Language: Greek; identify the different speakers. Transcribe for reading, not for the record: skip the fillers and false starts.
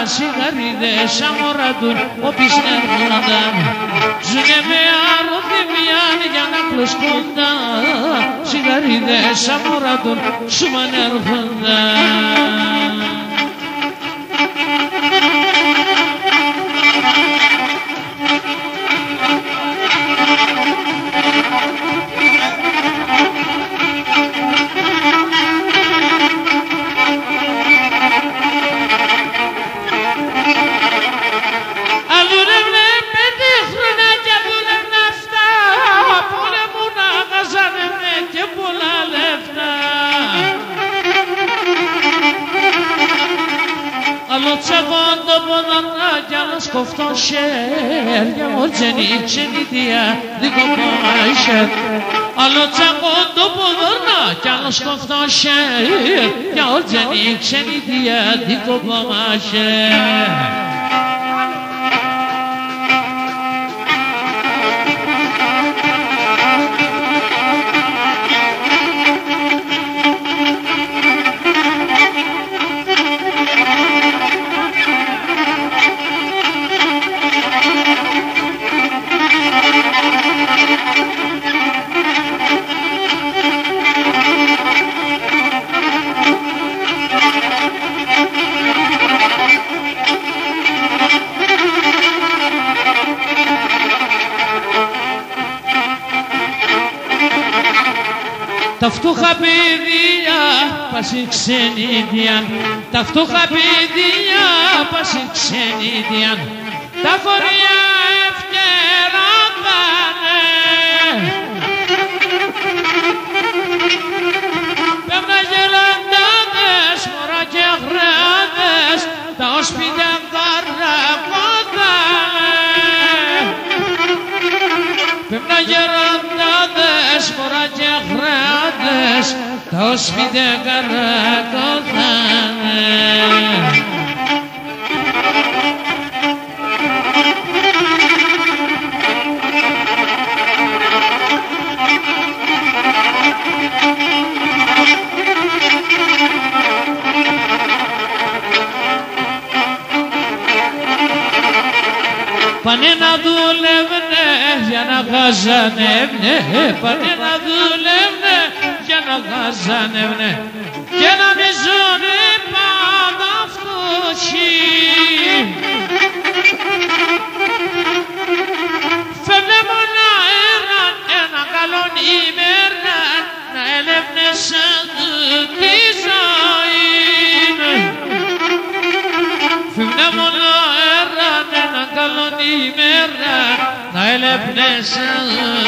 Speaker 1: σιγαρίδες αμορατούν όποιες έρχονταν. Ζουνε με αρρωθυμιάν για να κλωσκόντα, σιγαρίδες αμορατούν σούμαν έρχονταν. Τσακόντο ποδανά κι άλλος κοφτό χέρια ορτζενή ξενίδια δικοπάισε. Άλλο τσακόντο ποδανά κι άλλος κοφτό χέρια ορτζενή ξενίδια δικοπάισε. Τα φτωχά παιδιά πάση ξενίδια, τα φτωχά παιδιά πάση ξενίδια, τα χωριά ευκαιρά πάνε. Πέμνα γελαντάδες, μωρά και αγράδες, τα οσπίδια καρακότανε. Πέμνα γελαντάδες, μωρά και αγράδες, τα οσπίδια καρακότανε. Πάνε να δουλεύουνε για να γαζανεύουνε, πάνε να δουλεύουνε για να γαζανεύουνε και να μη ζουνε πάντα φτωχοί. Φεύγε μόνο αέραν ένα καλό ημέρα να έλευνε σαν τη ζωή. Φεύγε μόνο αέραν ένα καλό ημέρα να έλευνε σαν